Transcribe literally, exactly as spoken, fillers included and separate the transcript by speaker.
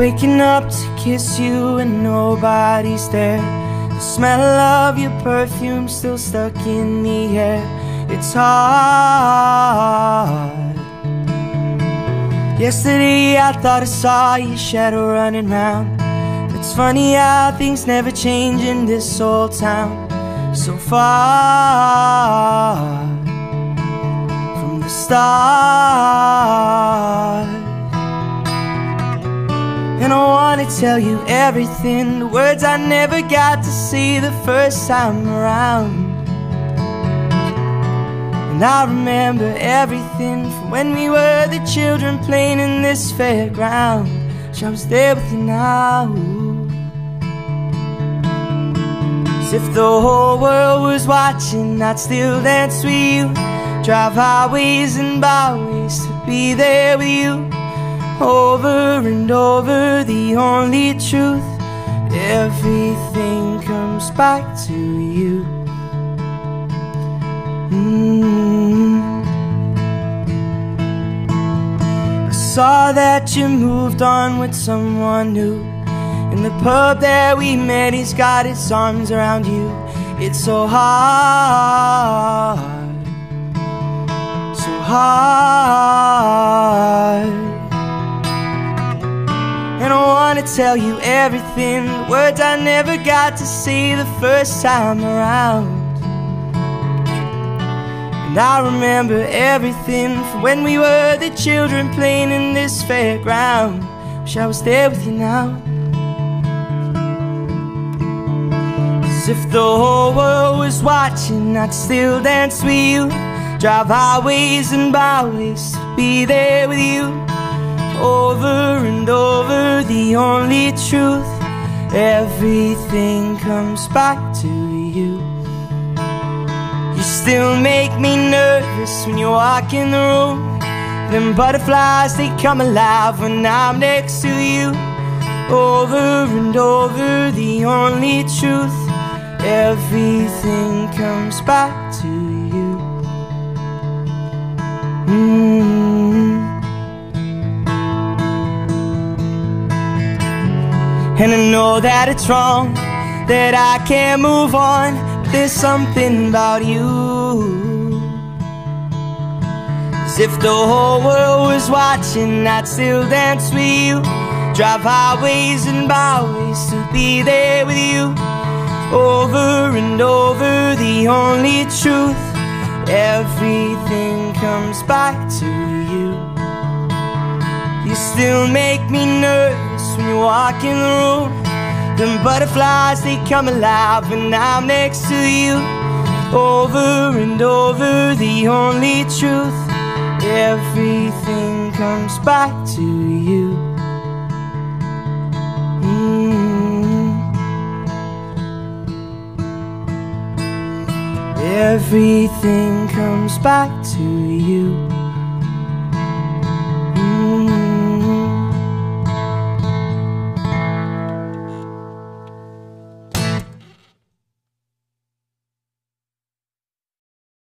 Speaker 1: Waking up to kiss you and nobody's there. The smell of your perfume still stuck in the air. It's hard. Yesterday I thought I saw your shadow running round. It's funny how things never change in this old town. So far from the start. And I wanna tell you everything, the words I never got to say the first time around. And I remember everything from when we were the children playing in this fairground. Wish I was there with you now. As if the whole world was watching, I'd still dance with you. Drive highways and byways to be there with you. Over and over, the only truth, everything comes back to you. mm. I saw that you moved on with someone new. In the pub that we met, he's got his arms around you. It's so hard, so hard. And I wanna tell you everything, the words I never got to say the first time around. And I remember everything from when we were the children playing in this fairground. Wish I was there with you now. As if the whole world was watching, I'd still dance with you. Drive highways and byways to be there with you. Over and over, the only truth, everything comes back to you. You still make me nervous when you walk in the room. Them butterflies, they come alive when I'm next to you. Over and over, the only truth, everything comes back to you. mm. And I know that it's wrong, that I can't move on, but there's something about you. As if the whole world was watching, I'd still dance with you. Drive highways and byways to be there with you. Over and over, the only truth, everything comes back to you. You still make me nervous when you walk in the room. Them butterflies, they come alive when I'm next to you. Over and over, the only truth, everything comes back to you. mm. Everything comes back to you.